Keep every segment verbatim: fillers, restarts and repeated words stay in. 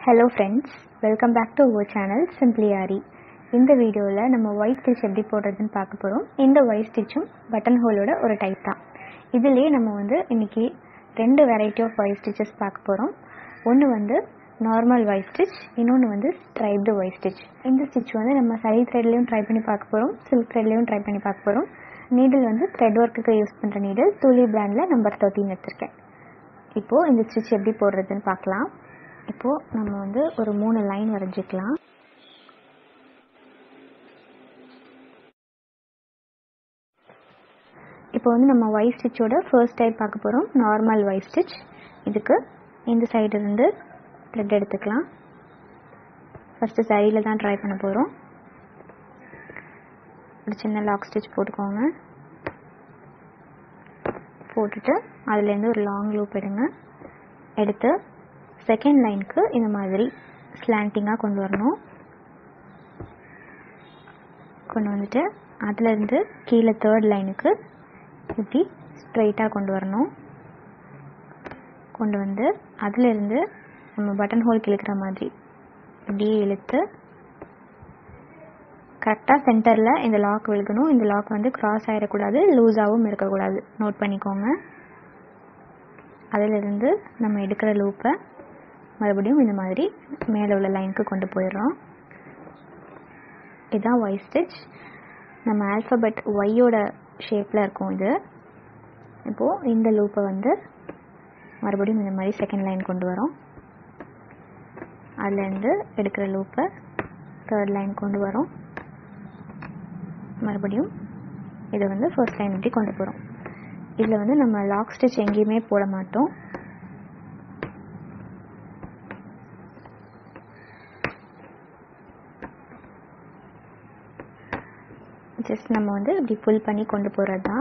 Hello friends, welcome back to our channel Simply Aari. இந்த வீடியோல நம்ம white stitch எப்படி போடுறதுன்னு பார்க்க போறோம். இந்த white stitchம் பட்டன் ஹோலோட ஒரு டைப் தான். இதிலேயே நம்ம வந்து இன்னைக்கு ரெண்டு வெரைட்டி ஆஃப் white stitches பார்க்க போறோம். ஒன்னு வந்து நார்மல் white stitch, இன்னொன்னு வந்து striped white stitch. இந்த stitch வந்து நம்ம Zari threadலயும் ட்ரை பண்ணி பார்க்க போறோம், silk threadலயும் ட்ரை பண்ணி பார்க்க போறோம். நீடில் வந்து thread workக்கு யூஸ் பண்ற நீடில் துளி பிராண்ட்ல நம்பர் thirteen எடுத்துர்க்கேன். இப்போ இந்த stitch எப்படி போடுறதுன்னு பார்க்கலாம். இப்போ நம்ம வந்து ஒரு மூணு லைன் வரைஞ்சிக்கலாம். இப்போ வந்து நம்ம white stitch ஓட first type பார்க்க போறோம், நார்மல் white stitch. இதுக்கு இந்த சைடு இருந்து thread எடுத்துக்கலாம். ஃபர்ஸ்ட் சரியில தான் ட்ரை பண்ண போறோம். ஒரு சின்ன லாக் ஸ்டிட்ச் போட்டுக்கோங்க. போட்டுட்டு அதுல இருந்து ஒரு லாங் லூப் எடுங்க. எடுத்து செகண்ட் லைனுக்கு இந்த மாதிரி ஸ்லாண்டிங்கா கொண்டு வரணும். கொண்டு வந்துட்டு அதுல இருந்து கீழே தேர்ட் லைனுக்கு இப்படி ஸ்ட்ரைட்டா கொண்டு வரணும். கொண்டு வந்து அதுல இருந்து நம்ம பட்டன் ஹோல் கிழக்கிற மாதிரி இப்படியே இழுத்து கரெக்டா சென்டர்ல இந்த லாக் விழுகணும். இந்த லாக் வந்து கிராஸ் ஆயிடக்கூடாது, லூஸாவும் இருக்கக்கூடாது. நோட் பண்ணிக்கோங்க. அதுல இருந்து நம்ம எடுக்கிற லூப்பை மறுபடியும் இந்த மாதிரி மேலே உள்ள லைனுக்கு கொண்டு போயிடுறோம். இதுதான் white stitch. நம்ம ஆல்பபெட் ஒய்யோட ஷேப்ல இருக்கும் இது. இப்போ இந்த லூப்பை வந்து மறுபடியும் இந்த மாதிரி செகண்ட் லைன் கொண்டு வரோம். அதுல இருந்து எடுக்கிற லூப்பை தேர்ட் லைன் கொண்டு வரோம். மறுபடியும் இதை வந்து ஃபர்ஸ்ட் லைன் இப்படி கொண்டு போறோம். இதுல வந்து நம்ம லாக் ஸ்டிச் எங்கேயுமே போட மாட்டோம். ஜஸ்ட் நம்ம வந்து இப்படி புல் பண்ணி கொண்டு போறது தான்.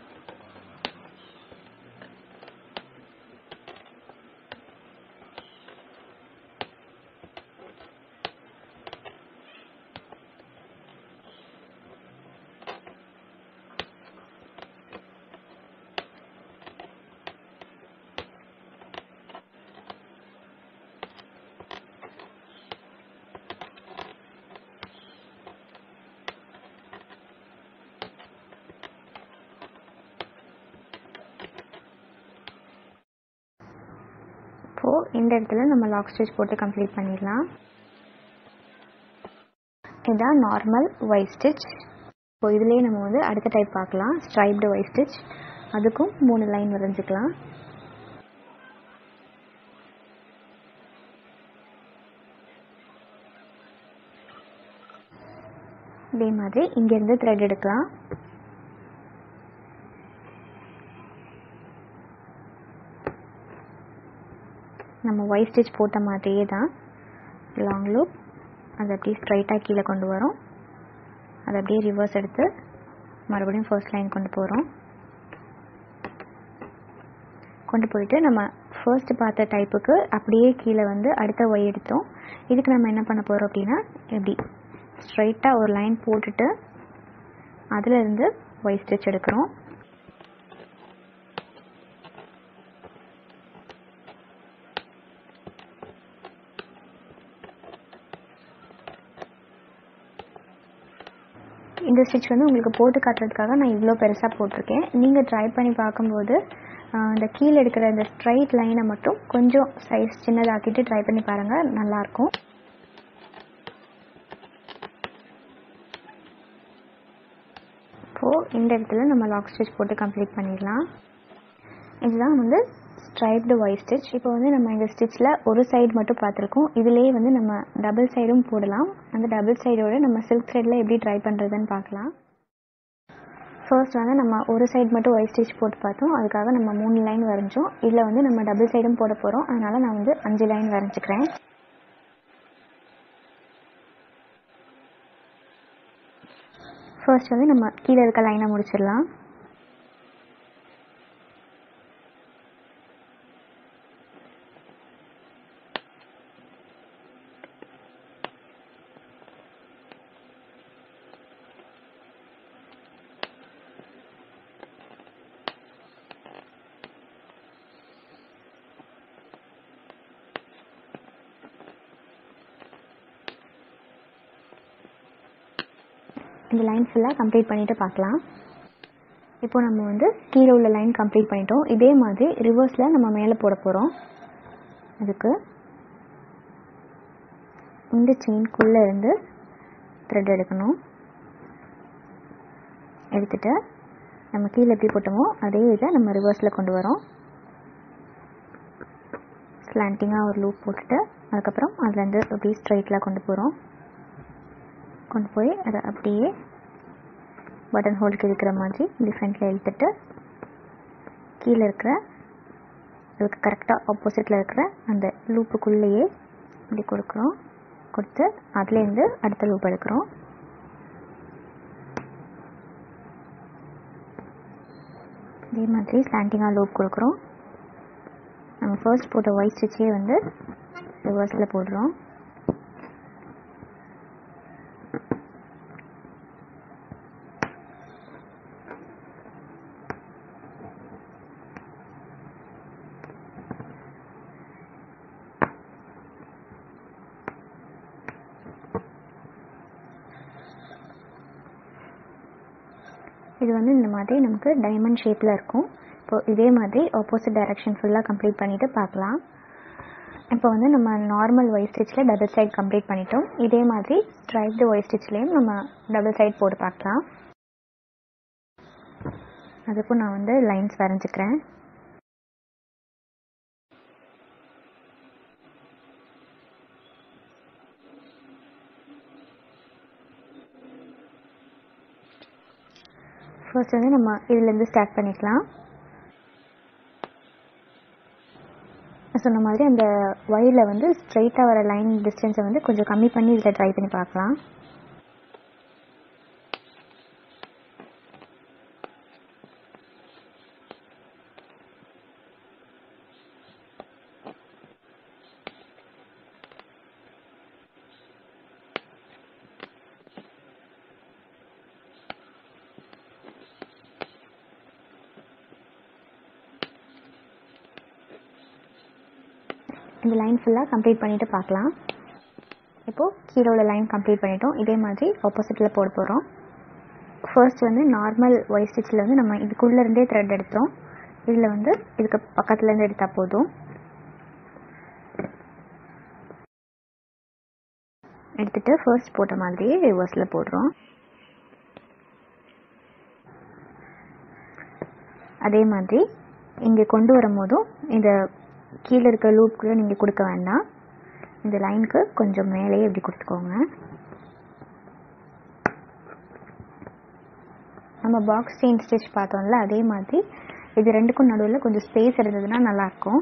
இப்போ இந்த இடத்துல நம்ம லாக் ஸ்டிச் போட்டு கம்ப்ளீட் பண்ணிடலாம். இதுதான் நார்மல் white stitch. இப்போ இதுலயே நம்ம வந்து அடுத்த டைப் பார்க்கலாம், striped white stitch. அதுக்கும் மூணு லைன் வரைஞ்சிக்கலாம். இதே மாதிரி இங்க இருந்து thread எடுக்கலாம். நம்ம white stitch போட்ட மாதிரியே தான் லாங் லூப் அதை அப்படியே ஸ்ட்ரைட்டாக கீழே கொண்டு வரோம். அதை அப்படியே ரிவர்ஸ் எடுத்து மறுபடியும் ஃபர்ஸ்ட் லைன் கொண்டு போகிறோம். கொண்டு போயிட்டு நம்ம ஃபர்ஸ்ட் பார்த்த டைப்புக்கு அப்படியே கீழே வந்து அடுத்த ஒய் எடுத்தோம். இதுக்கு நம்ம என்ன பண்ண போகிறோம் அப்படின்னா இப்படி ஸ்ட்ரைட்டாக ஒரு லைன் போட்டுட்டு அதில் இருந்து ஒய் ஸ்டிச் எடுக்கிறோம். இந்த ஸ்டிச் வந்து உங்களுக்கு போட்டு காட்டுறதுக்காக நான் இவ்வளோ பெருசாக போட்டிருக்கேன். நீங்கள் ட்ரை பண்ணி பார்க்கும்போது இந்த கீழே எடுக்கிற இந்த ஸ்ட்ரைட் லைனை மட்டும் கொஞ்சம் சைஸ் சின்னதாக்கிட்டு ட்ரை பண்ணி பாருங்கள், நல்லாயிருக்கும். இப்போது இந்த இடத்துல நம்ம லாக் ஸ்டிச் போட்டு கம்ப்ளீட் பண்ணிடலாம். இதுதான் வந்து striped white stitch. இப்போ வந்து நம்ம இந்த ஸ்டிச்சில் ஒரு சைடு மட்டும் பார்த்துருக்கோம். இதுலேயே வந்து நம்ம டபுள் சைடும் போடலாம். அந்த டபுள் சைடோட நம்ம சில்க் த்ரெட்டில் எப்படி ட்ரை பண்ணுறதுன்னு பார்க்கலாம். ஃபர்ஸ்ட் வந்து நம்ம ஒரு சைடு மட்டும் white stitch போட்டு பார்த்தோம். அதுக்காக நம்ம மூணு லைன் வரைஞ்சோம். இதில் வந்து நம்ம டபுள் சைடும் போட போகிறோம். அதனால் நான் வந்து அஞ்சு லைன் வரைஞ்சிக்கிறேன். ஃபர்ஸ்ட் வந்து நம்ம கீழே இருக்க லைனை முடிச்சிடலாம். இந்த லைன் ஃபுல்லாக கம்ப்ளீட் பண்ணிவிட்டு பார்க்கலாம். இப்போ நம்ம வந்து கீழே உள்ள லைன் கம்ப்ளீட் பண்ணிட்டோம். இதே மாதிரி ரிவர்ஸில் நம்ம மேலே போட போகிறோம். அதுக்கு இந்த செயின்குள்ளே இருந்து த்ரெட் எடுக்கணும். எடுத்துகிட்டு நம்ம கீழே எப்படி போட்டோமோ அதே இதை நம்ம ரிவர்ஸில் கொண்டு வரோம். ஸ்லாண்டிங்காக ஒரு லூப் போட்டுட்டு அதுக்கப்புறம் அதுலேருந்து அப்படியே ஸ்ட்ரைட்டில் கொண்டு போகிறோம். கொண்டு போய் அதை அப்படியே பட்டன் ஹோலுக்கு இருக்கிற மாதிரி இப்படி ஃப்ரண்ட்டில் இழுத்துட்டு கீழே இருக்கிற அதுக்கு கரெக்டாக ஆப்போசிட்டில் இருக்கிற அந்த லூப்புக்குள்ளேயே இப்படி கொடுக்குறோம். கொடுத்து அதுலேருந்து அடுத்த லூப் எடுக்கிறோம். இதே மாதிரி ஸ்லாண்டிங்காக லூப் கொடுக்குறோம். நம்ம ஃபர்ஸ்ட் போட்ட ஒயிட் ஸ்டிச்சே வந்து ரிவர்ஸில் போடுறோம். இது வந்து இந்த மாதிரி நமக்கு டைமண்ட் ஷேப்பில் இருக்கும். இப்போ இதே மாதிரி ஆப்போசிட் டைரக்ஷன் ஃபுல்லாக கம்ப்ளீட் பண்ணிவிட்டு பார்க்கலாம். இப்போ வந்து நம்ம நார்மல் ஒயிட் ஸ்டிச்சில் டபுள் சைட் கம்ப்ளீட் பண்ணிட்டோம். இதே மாதிரி ஸ்ட்ரைப்டு ஒயிட் ஸ்டிச்லேயும் நம்ம டபுள் சைட் போட்டு பார்க்கலாம். அதுக்கும் நான் வந்து லைன்ஸ் வரைஞ்சிக்கிறேன். ஃபர்ஸ்ட் வந்து நம்ம இதிலேருந்து ஸ்டார்ட் பண்ணிக்கலாம். சொன்ன மாதிரி அந்த ஒயரில் வந்து ஸ்ட்ரைட்டாக வர லைன் டிஸ்டன்ஸை வந்து கொஞ்சம் கம்மி பண்ணி இதில் ட்ரை பண்ணி பார்க்கலாம். இந்த லைன் ஃபுல்லாக கம்ப்ளீட் பண்ணிவிட்டு பார்க்கலாம். இப்போது கீழே உள்ள லைன் கம்ப்ளீட் பண்ணிட்டோம். இதே மாதிரி ஆப்போசிட்டில் போட போகிறோம். ஃபர்ஸ்ட் வந்து நார்மல் ஒயிட் ஸ்டிச்சில் வந்து நம்ம இதுக்குள்ளேருந்தே த்ரெட் எடுத்தோம். இதில் வந்து இதுக்கு பக்கத்துலேருந்து எடுத்தால் போதும். எடுத்துகிட்டு ஃபர்ஸ்ட் போட்ட மாதிரியே ரிவர்ஸில் போடுறோம். அதே மாதிரி இங்கே கொண்டு வரும்போதும் இந்த கீழே இருக்க லூப்புக்குள்ளே நீங்கள் கொடுக்க வேண்டாம். இந்த லைனுக்கு கொஞ்சம் மேலேயே இப்படி கொடுத்துக்கோங்க. நம்ம பாக்ஸ் செயின் ஸ்டிச் பார்த்தோம்ல, அதே மாதிரி இது ரெண்டுக்கும் நடுவில் கொஞ்சம் ஸ்பேஸ் இருந்ததுன்னா நல்லாயிருக்கும்.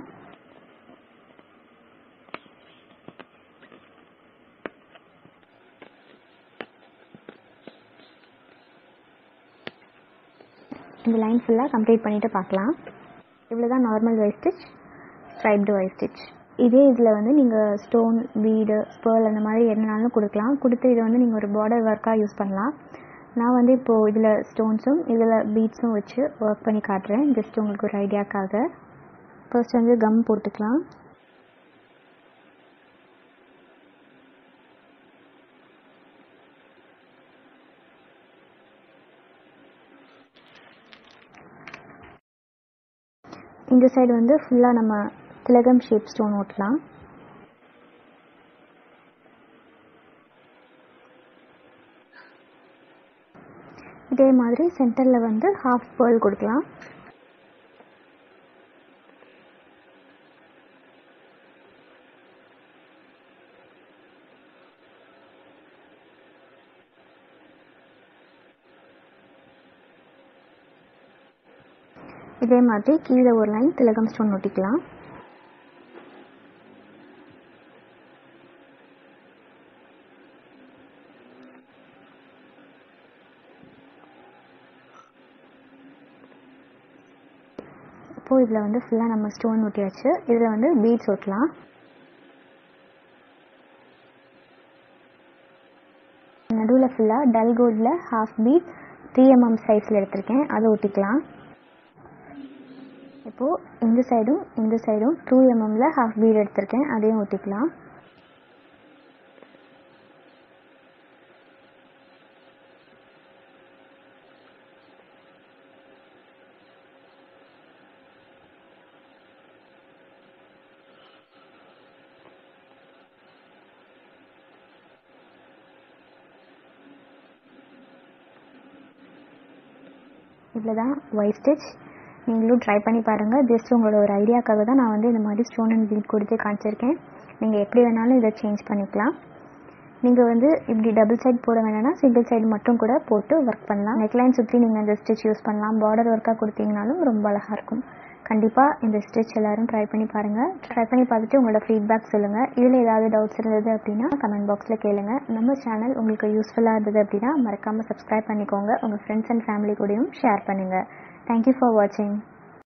இந்த லைன் ஃபுல்லாக கம்ப்ளீட் பண்ணிவிட்டு பார்க்கலாம். இவ்வளோ தான் normal white stitch, striped white stitch. இதே இதில் வந்து நீங்கள் ஸ்டோன், பீடு, ஸ்பேர்ல் அந்த மாதிரி என்னனாலும் கொடுக்கலாம். கொடுத்து இதை வந்து நீங்கள் ஒரு பார்டர் ஒர்க்காக யூஸ் பண்ணலாம். நான் வந்து இப்போது இதில் ஸ்டோன்ஸும் இதில் பீட்ஸும் வச்சு ஒர்க் பண்ணி காட்டுறேன், ஜஸ்ட் உங்களுக்கு ஒரு ஐடியாக்காக. ஃபர்ஸ்ட் வந்து கம் போட்டுக்கலாம். இந்த சைடு வந்து ஃபுல்லாக நம்ம திலகம் ஷேப் ஸ்டோன் ஓட்டலாம். இதே மாதிரி சென்டரில் வந்து ஹாஃப் பேர்ல் கொடுக்கலாம். இதே மாதிரி கீழே ஒரு லைன் திலகம் ஸ்டோன் ஒட்டிக்கலாம். இப்போ இதில் வந்து ஃபுல்லாக நம்ம ஸ்டோன் ஒட்டியாச்சு. இதில் வந்து பீட்ஸ் ஒட்டலாம். நடுவில் ஃபுல்லாக டல் கோல்டில் ஹாஃப் பீட் த்ரீ எம்எம் சைஸில் எடுத்திருக்கேன், அதை ஒட்டிக்கலாம். இப்போது இந்த சைடும் இந்த சைடும் டூ எம்எம்ல ஹாஃப் பீட் எடுத்திருக்கேன், அதையும் ஒட்டிக்கலாம். இவ்வளோ தான் ஒயிட் ஸ்டிச். நீங்களும் ட்ரை பண்ணி பாருங்கள். ஜஸ்ட் உங்களோட ஒரு ஐடியாக்காக தான் நான் வந்து இந்த மாதிரி ஸ்டோன் அண்ட் பீட் கொடுத்து காமிச்சிருக்கேன். நீங்கள் எப்படி வேணாலும் இதை சேஞ்ச் பண்ணிக்கலாம். நீங்கள் வந்து இப்படி டபுள் சைட் போட வேணாம்னா சிங்கிள் சைடு மட்டும் கூட போட்டு ஒர்க் பண்ணலாம். நெக்லைன் சுற்றி நீங்கள் இந்த ஸ்டிச் யூஸ் பண்ணலாம். பார்டர் ஒர்க்காக கொடுத்தீங்கனாலும் ரொம்ப அழகாக இருக்கும். கண்டிப்பாக இந்த ஸ்டிச் எல்லோரும் ட்ரை பண்ணி பாருங்கள். ட்ரை பண்ணி பார்த்துட்டு உங்களோட ஃபீட்பேக் சொல்லுங்கள். இதில் ஏதாவது டவுட்ஸ் இருந்தது அப்படின்னா கமெண்ட் பாக்ஸில் கேளுங்கள். நம்ம சேனல் உங்களுக்கு யூஸ்ஃபுல்லாக இருந்தது அப்படின்னா மறக்காமல் சப்ஸ்கிரைப் பண்ணிக்கோங்க. உங்கள் ஃப்ரெண்ட்ஸ் அண்ட் ஃபேமிலி கூடயும் ஷேர் பண்ணுங்கள். தேங்க்யூ ஃபார் வாட்சிங்.